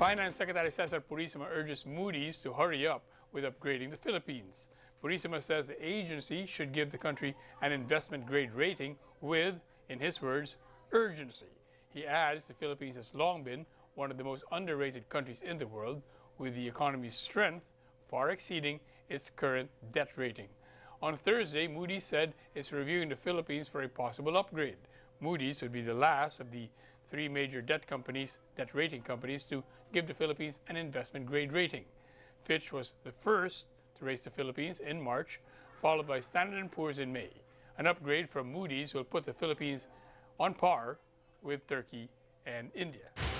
Finance Secretary Cesar Purisima urges Moody's to hurry up with upgrading the Philippines. Purisima says the agency should give the country an investment-grade rating with, in his words, urgency. He adds the Philippines has long been one of the most underrated countries in the world, with the economy's strength far exceeding its current debt rating. On Thursday, Moody's said it's reviewing the Philippines for a possible upgrade. Moody's would be the last of the three major debt rating companies to give the Philippines an investment-grade rating. Fitch was the first to raise the Philippines in March, followed by Standard & Poor's in May. An upgrade from Moody's will put the Philippines on par with Turkey and India.